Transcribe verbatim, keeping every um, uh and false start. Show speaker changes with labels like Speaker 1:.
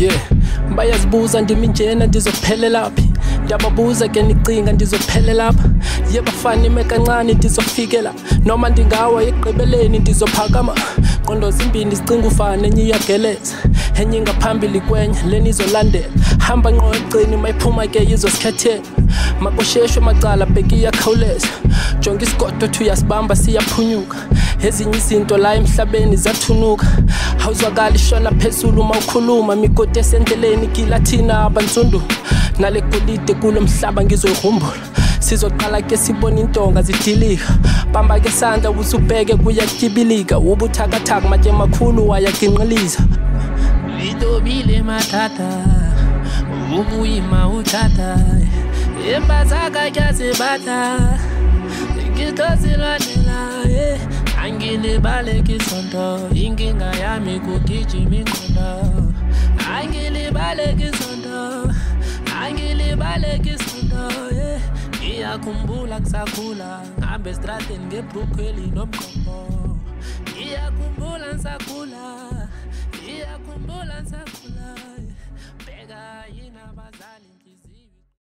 Speaker 1: Yeah, bayazibuza ndimi njena ndizophelela phi, ndiyababuza ke nicinga ndizophelela lapha. Yebafana ime kancane ndizofikela, noma ndingawa ekugqibeleni ndizophakama. Qondo zimbini zicinga ufana enye iyageleza, enye ngaphambili kwenye leni izolandela. Hamba ngqo egcini mayiphuma ke izosikhethela, makosheshwe macala bheki iyakhawuleza. Jonga isigodo thi uyasibamba siyaphunyuka, ezinye izinto la emhlabeni zathunuka. Awuzwakali shona phezulu uma ukhuluma, migodi esendleleni kila thina abansundu. Nale golide kulo mhlaba ngizoyihumbula, sizoqala ke sibona intonga zidilika. Bamba ke sandla usubheke kuyatibilika, ubuthakathaka manje makhulu wayaginqiliza. Lidobile matata, ubuyima uthatha, embazaka kyazibata, ngitozilwanela, eh. Angilibaleki sonto, inkinga yami kugijima ingqondo. Angilibaleki sonto, angilibaleki sonto, yeah. Ngiyakhumbula kusakhula, ngihamba estradeni ngebrukhweli nomqombo. Ngiyakhumbula ngisakhula, ngiyakhumbula ngisakhula, bheka yini abazali.